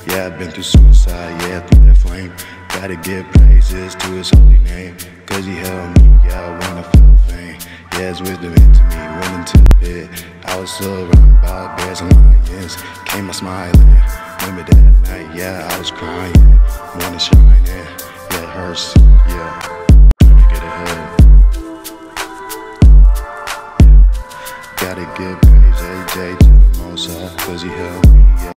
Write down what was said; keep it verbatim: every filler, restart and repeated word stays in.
Yeah, I've been through suicide, yeah, through that flame. Gotta give praises to his holy name, cause he held me, yeah, I wanna feel fame. Yeah, his wisdom into me, went into the pit. I was surrounded by bears and lions, came out smiling. Remember that night, yeah, I was crying. Wanna shine, yeah, yeah, it hurts, yeah. Let me get ahead. Yeah. Gotta give praise every day to the Most High, cause he held me, yeah.